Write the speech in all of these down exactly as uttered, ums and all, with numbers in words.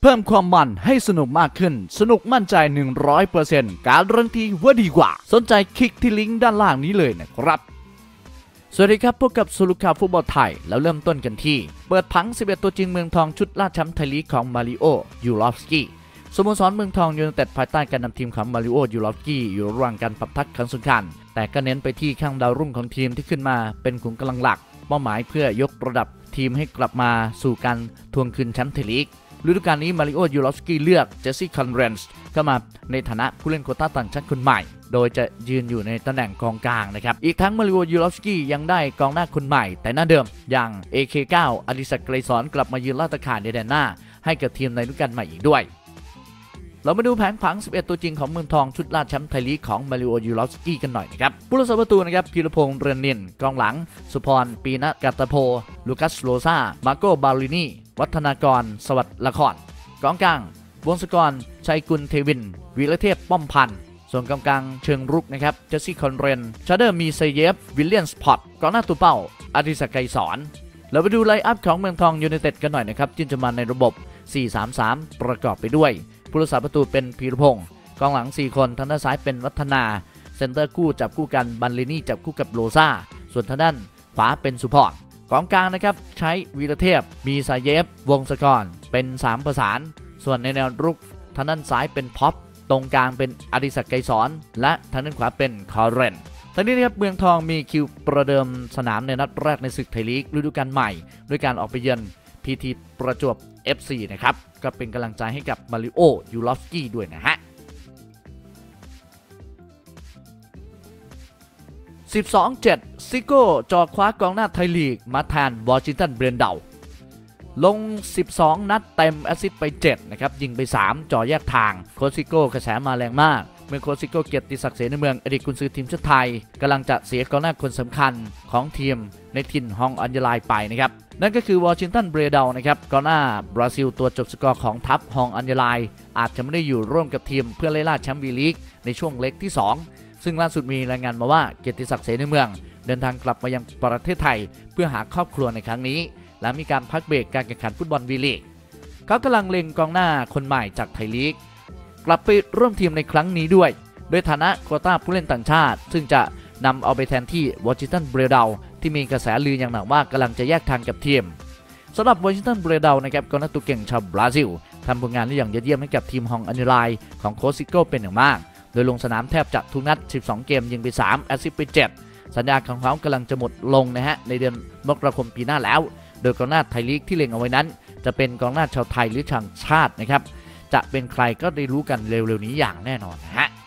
พิ่มความมันให้สนุกมากขึ้นสนุกมั่นใจ หนึ่งร้อยเปอร์เซ็นต์ การันตีว่าดีกว่าสนใจคลิกที่ลิงก์ด้านล่างนี้เลยนะครับสวัสดีครับพบกับสรุปข่าวฟุตบอลไทยแล้วเริ่มต้นกันที่เปิดผังสิบเอ็ดตัวจริงเมืองทองชุดล่าแชมป์ไทยลีกของมาริโอยูรอฟสกี้สโมสรเมืองทองยูไนเต็ดภายใต้การนำทีมของมาริโอยูรอฟสกี้อยู่ระหว่างการปรับทัพครั้งสำคัญแต่ก็เน้นไปที่ข้างดาวรุ่งของทีมที่ขึ้นมาเป็นขุมกำลังหลักเป้าหมายเพื่อยกระดับทีมให้กลับมาสู่การทวงคืนแชมป์ไทยลีกฤดูกาลนี้มาริโอยูรอฟสกี้เลือกเจสซี่คอนเรนส์เข้ามาในฐานะผู้เล่นโควต้าต่างชาติคนใหม่โดยจะยืนอยู่ในตำแหน่งกองกลางนะครับอีกทั้งมาริโอยูรอฟสกี้ยังได้กองหน้าคนใหม่แต่หน้าเดิมอย่าง เอ เค เก้า อดิศักดิ์ไกรสอนกลับมายืนลาดตระข่ายในแดนหน้าให้กับทีมในฤดูกาลใหม่อีกด้วยเรามาดูแผนผังสิบเอ็ดตัวจริงของเมืองทองชุดล่าแชมป์ไทยลีกของมาริโอยูรอฟสกี้กันหน่อยนะครับผู้รักษาประตูนะครับพีรพงษ์เรือนนินกองหลังสุพรปีนะกัตโพลูคัสโรซามาโกบาลินีวัฒนากรสวัสดิ์ละครกองกลางวงศกรชัยกุลเทวินวีรเทพป้อมพันธ์ส่วนกองกลางเชิงรุกนะครับเจสซี่คอนเรนชาเดอร์มีเซเยฟวิลเลียนสพอตกองหน้าตัวเป้าอดิศักดิ์ไกรสอนเราไปดูไลน์อัพของเมืองทองยูไนเต็ดกันหน่อยนะครับที่จะมาในระบบ สี่ สาม สาม ประกอบไปด้วยผู้รักษาประตูเป็นพีรพงษ์กองหลังสี่คนทางด้านซ้ายเป็นวัฒนาเซนเตอร์คู่จับคู่กันบัลลินี่จับคู่กับโรซาส่วนทางด้านขวาเป็นสุพรกองกลางนะครับใช้วีรเทพมีซาเยฟวงศกรเป็นสามประสานส่วนในแนวรุกทางด้านซ้ายเป็นพ็อปตรงกลางเป็นอดิศักดิ์ไกรสอนและทางด้านขวาเป็นคอร์เรนทั้งนี้นะครับเมืองทองมีคิวประเดิมสนามในนัดแรกในศึกไทยลีกฤดูกาลใหม่ด้วยการออกไปเยือนพีทีประจวบ เอฟ ซี นะครับก็เป็นกำลังใจให้กับมาริโอยูรอฟสกี้ด้วยนะฮะสิบสอง เจ็ด ซิโก้จอคว้ากองหน้าไทยลีกมาแทนวอชิงตันเบรนเดลลงสิบสองนัดเต็มแอสซิสต์ไปเจ็ดนะครับยิงไปสามจ่อแยกทางโคซิโก้กระแสมาแรงมากเมื่อโคซิโก้เกียรติศักดิ์เสนาเมืองอดีตกุนซือทีมชาติไทยกำลังจะเสียกองหน้าคนสำคัญของทีมในถิ่นฮองอัญญาลายไปนะครับนั่นก็คือวอชิงตันเบรเดลนะครับกองหน้าบราซิลตัวจบสกอร์ของทัพฮองอัญญาลายอาจจะไม่ได้อยู่ร่วมกับทีมเพื่อไล่ล่าแชมป์วีลีกในช่วงเล็กที่สองซึ่งล่าสุดมีรายงานมาว่าเกียรติศักดิ์เสนาเมืองเดินทางกลับมายังประเทศไทยเพื่อหาครอบครัวในครั้งนี้หลังมีการพักเบรกการแข่งขันฟุตบอลวีลีกเขากำลังเล็งกองหน้าคนใหม่จากไทยลีกกลับไปร่วมทีมในครั้งนี้ด้วยโดยฐานะโควต้าผู้เล่นต่างชาติซึ่งจะนำเอาไปแทนที่วอชิงตันเบรเดลที่มีกระแสลืออย่างหนักว่ากำลังจะแยกทางกับทีมสำหรับวอชิงตันเบรเดลนะครับกองหน้าตัวเก่งชาวบราซิลทำผลงานได้อย่างยอดเยี่ยมให้กับทีมฮองอัญญาลายของโคซิโก้เป็นอย่างมากโดยลงสนามแทบจะทุกนัดสิบสองเกมยิงไปสามแอสซิสต์ไปเจ็ดสัญญาของเขากำลังจะหมดลงนะฮะในเดือนมกราคมปีหน้าแล้วโดยกองหน้าไทยลีกที่เล็งเอาไว้นั้นจะเป็นกองหน้าชาวไทยหรือชาวชาตินะครับจะเป็นใครก็ได้รู้กันเร็วๆนี้อย่างแน่นอนนะฮะ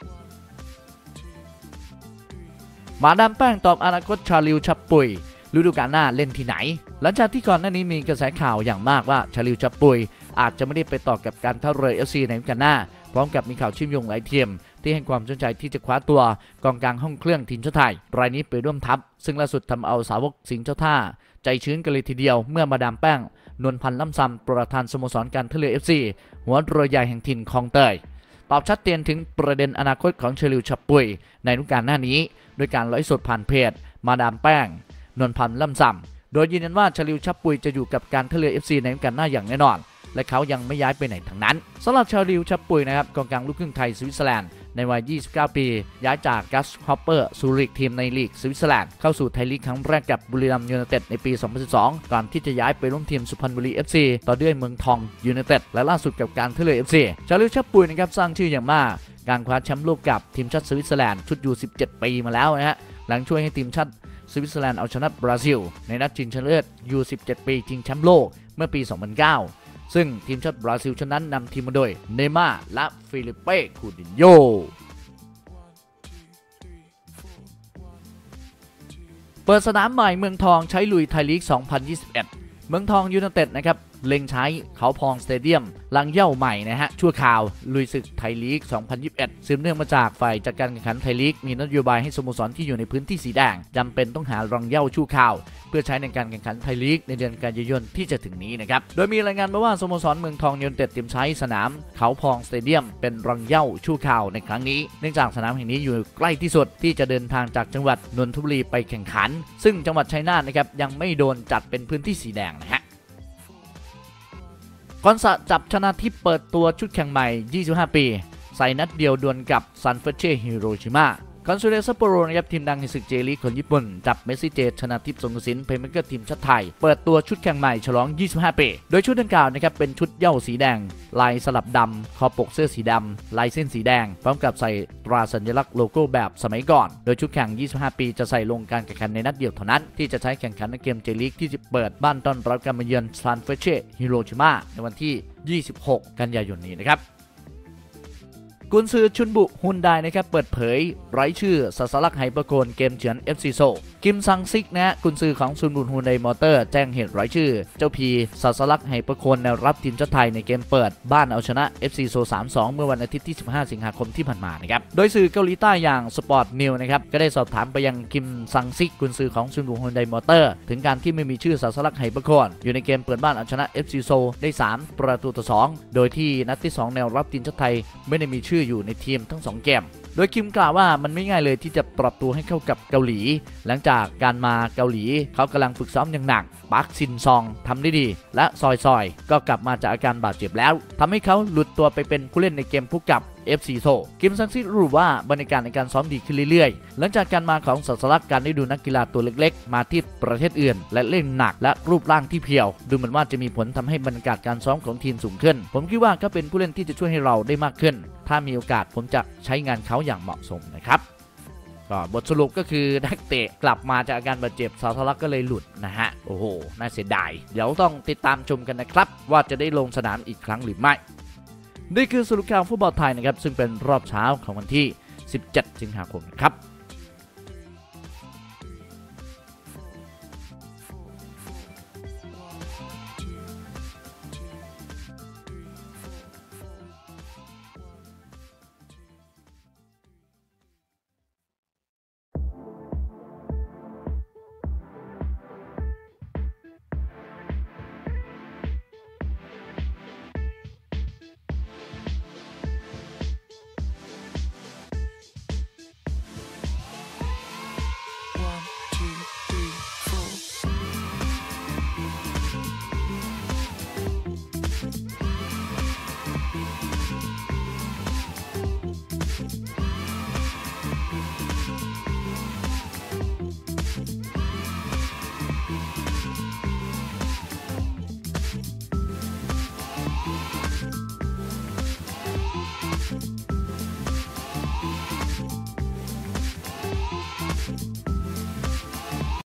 มาดามแป้งตอบอนาคตชาลิวชับปุยฤดูกาลหน้าเล่นที่ไหนหลังจากที่ก่อนหน้านี้มีกระแสข่าวอย่างมากว่าชาลิวชับปุยอาจจะไม่ได้ไปต่อกับการท่าเรือ เอฟ ซี ในฤดูกาลหน้าพร้อมกับมีข่าวเชื่อมโยงหลายทีมที่ให้ความสนใจที่จะคว้าตัวกองกลางห้องเครื่องทีมชาติไทยรายนี้ไปร่วมทัพซึ่งล่าสุดทำเอาสาวกสิงห์เจ้าท่าใจชื้นกันเลยทีเดียวเมื่อมาดามแป้งนวลพันธ์ล่ำซำประธานสโมสรการท่าเรือ เอฟ ซี หัวเรือใหญ่แห่งถิ่นคลองเตยตอบชัดเจนถึงประเด็นอนาคตของชาลิวชับปุยในฤดูกาลหน้านี้โดยการไลฟ์สดผ่านเพจมาดามแป้งนวลพันธ์ล่ำซำโดยยืนยันว่าชาลิวชับปุยจะอยู่กับการท่าเรือ เอฟ ซี ในฤดูกาลหน้าอย่างแน่นอนและเขายังไม่ย้ายไปไหนทั้งนั้นสำหรับชาลิวชับปุยนะครับกองกลางลูกครึ่งไทยสวิตเซอร์แลนด์ในวัยยี่สิบเก้าปีย้ายจากกัสฮอปเปอร์ซูริกทีมในลีกสวิตเซอร์แลนด์เข้าสู่ไทยลีกครั้งแรกกับบุรีรัมย์ยูไนเต็ดในปีสองพันสิบสองก่อนที่จะย้ายไปร่วมทีมสุพรรณบุรี เอฟ ซี ต่อด้วยเมืองทองยูไนเต็ดและล่าสุดกับการท่าเรือ เอฟ ซี ชาลิวชับปุยนะครับสร้างชื่ออย่างมากการคว้าแชมป์โลกกับทีมชาติสวิตเซอร์แลนด์ชุดยูสิบเจ็ดปีมาแล้วนะฮะหลังช่วยให้ทีมชาติสวิตเซอร์แลนด์เอาชนะบราซิลในนัดชิงชนะเลิศยูสิบเจ็ดปีชิงแชมป์โลกเมื่อปีสองพันเก้าซึ่งทีมชาติบราซิลชุดนั้นนำทีมมาโดยเนย์ม่าร์และฟิลิปเป้คูตินโญเปิดสนามใหม่เมืองทองใช้ลุยไทยลีกสองพันยี่สิบเอ็ดเมืองทองยูไนเต็ดนะครับเล็งใช้เขาพองสเตเดียมลังเย่าใหม่นะฮะชั่วคราวลุยศึกไทยลีกสองพันยี่สิบเอ็ดสืบเนื่องมาจากฝ่ายจัดการแข่งขันไทยลีกมีนโยบายให้สโมสรที่อยู่ในพื้นที่สีแดงจำเป็นต้องหารังเย่าชั่วคราวเพื่อใช้ในการแข่งขันไทยลีกในเดือนกันยายนที่จะถึงนี้นะครับโดยมีรายงานมาว่าสโมสรเมืองทองยูไนเต็ดเตรียมใช้สนามเขาพองสเตเดียมเป็นรังเย่าชั่วคราวในครั้งนี้เนื่องจากสนามแห่งนี้อยู่ใกล้ที่สุดที่จะเดินทางจากจังหวัดนนทบุรีไปแข่งขันซึ่งจังหวัดชัยนาทนะครับยังไม่โดนจัดเป็นพื้นที่สีแดงนะฮะกอนซาจับชนะทิพย์เปิดตัวชุดแข่งใหม่ยี่สิบห้าปีใส่นัดเดียวดวลกับซันเฟรเช่ฮิโรชิมะคอนซูเดซัปโปโรนะครับทีมดังในศึกเจลีกของญี่ปุ่นจับเมสซี่เจชนะทิพย์สงกระสินเพลย์เมคเกอร์ทีมชาติไทยเปิดตัวชุดแข่งใหม่ฉลองยี่สิบห้าปีโดยชุดดังกล่าวนะครับเป็นชุดเหย้าสีแดงลายสลับดำคอปกเสื้อสีดำลายเส้นสีแดงพร้อมกับใส่ตราสัญลักษณ์โลโก้แบบสมัยก่อนโดยชุดแข่งยี่สิบห้าปีจะใส่ลงการแข่งขันในนัดเดียวเท่านั้นที่จะใช้แข่งขันในเกมเจลีกที่จะเปิดบ้านต้อนรับการมาเยือนซันเฟรเช่ฮิโรชิมะในวันที่ยี่สิบหกกันยายนนี้นะครับกุนซือชุนบุฮุนไดนะครับเปิดเผยไร้ชื่อศาสลักไฮเปอร์โคนเกมเฉือน เอฟ ซี โซกิมซังซิกนะกุนซือของชุนบุฮุนไดมอเตอร์แจ้งเหตุไร้ชื่อเจ้าพีศาสลักไฮเปอร์โคนแนวรับทีมชาติไทยในเกมเปิดบ้านเอาชนะ เอฟ ซี โซ สามสอง เมื่อวันอาทิตย์ที่สิบห้าสิงหาคมที่ผ่านมานะครับโดยสื่อเกาหลีใต้อย่างสปอร์ตนิวนะครับก็ได้สอบถามไปยังกิมซังซิกกุนซือของชุนบุฮุนไดมอเตอร์ถึงการที่ไม่มีชื่อศาสลักไฮเปอร์โคนอยู่ในเกมเปิดบ้านเอาชนะ เอฟ ซี โซได้สามประตูต่อสองโดยที่นัดที่สองแนวรับทีมชาติไทยไม่ได้มีชื่ออยู่ในทีมทั้งสองเกมโดยคิมกล่าวว่ามันไม่ง่ายเลยที่จะปรับตัวให้เข้ากับเกาหลีหลังจากการมาเกาหลีเขากำลังฝึกซ้อมอย่างหนักปาร์คซินซองทำได้ดีและซอยซอยก็กลับมาจากอาการบาดเจ็บแล้วทำให้เขาหลุดตัวไปเป็นผู้เล่นในเกมพบกับ เอฟ ซี โซกิมซังซิรู้ว่าบรรยากาศในการซ้อมดีขึ้นเรื่อยๆหลังจากการมาของศาสลักการได้ดูนักกีฬาตัวเล็กๆมาที่ประเทศอื่นและเล่นหนักและรูปร่างที่เพียวดูเหมือนว่าจะมีผลทำให้บรรยากาศการซ้อมของทีมสูงขึ้นผมคิดว่าก็เป็นผู้เล่นที่จะช่วยให้เราได้มากขึ้นถ้ามีโอกาสผมจะใช้งานเขาอย่างเหมาะสมนะครับก็บทสรุปก็คือนักเตะกลับมาจากอาการบาดเจ็บศาสลักก็เลยหลุดนะฮะโอ้โหน่าเสียดายเดี๋ยวต้องติดตามชมกันนะครับว่าจะได้ลงสนามอีกครั้งหรือไม่นี่คือสรุปข่าวฟุตบอลไทยนะครับซึ่งเป็นรอบเช้าของวันที่สิบเจ็ดสิงหาคมครับ